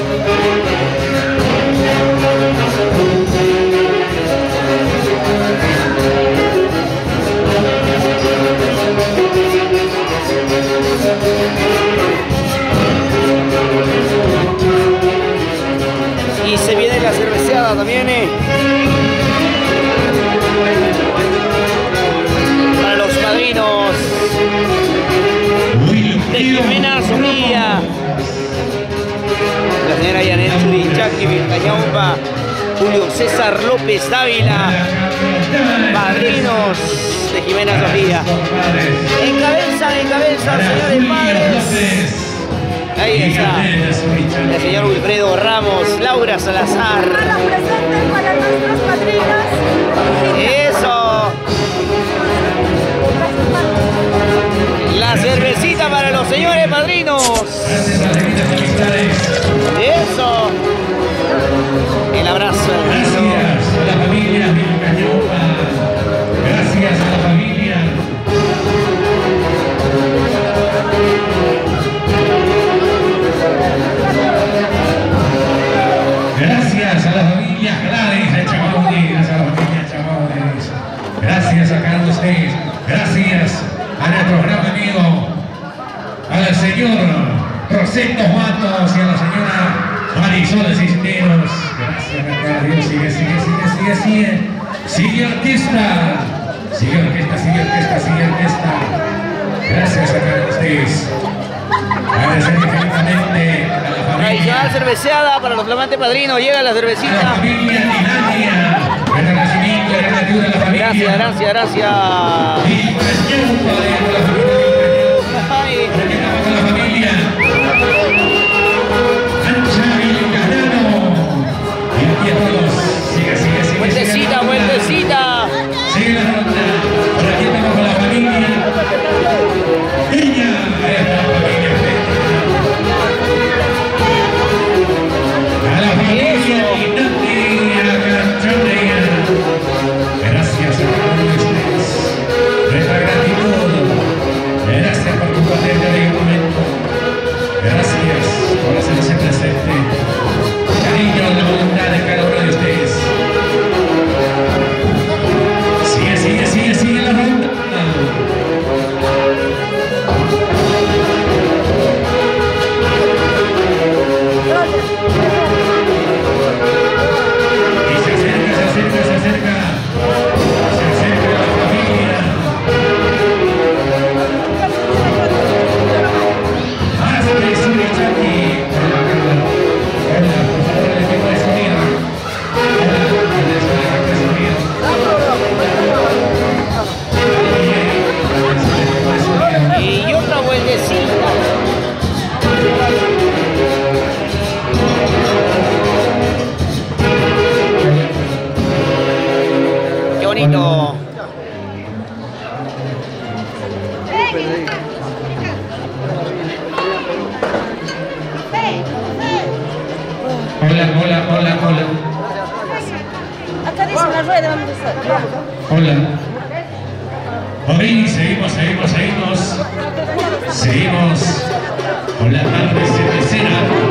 Y se viene la cerveceada también, para los padrinos de Jimena Sofía, la señora Yanet Churichaki, Vilcañaupa, Julio César López Dávila, padrinos de Jimena Sofía. Encabezan, señores padres. Ahí está el señor Wilfredo Ramos, Laura Salazar. Para nuestros padrinos. Eso. La cervecita para los señores padrinos. Eso. El abrazo. Gracias a la familia Vilcañaupa. Gracias a la familia. Gracias a la familia Gladys de Chamaudis, a la familia Chamaudis. Gracias a Carlos Teis. Gracias a nuestro gran amigo, al señor Rosendo Matos y a la señora Marisol Cisneros. Gracias a Dios. Sigue orquesta. Gracias a Carlos Teis. Agradecer infinitamente a la familia. Tradicional cerveceada para los flamantes padrinos. Llega la cervecita. A la familia Dinania. Agradecimiento y gratitud a la familia. Gracias. Y por el tiempo de la familia. Terminamos con la familia. Ancha Vilcanano. Y aquí a todos. Sigue. Vueltecita. Sigue la ronda. Por aquí estamos con la familia. Ella es la familia. A la familia Ignatia Canchoneya. Gracias a todos ustedes. Nuestra gratitud. Gracias por compartir este momento. Gracias por hacerse presente. Cariño, la voluntad de cada uno de ustedes. Sigue la ronda. Y se acerca la familia. Hasta Surichaki. Hola, por favor, el equipo de sonido. Y otra vueltecita. Qué bonito. Hola. Acá dice una rueda, vamos a hacer. Hola. Hoy seguimos con la tarde cervecera.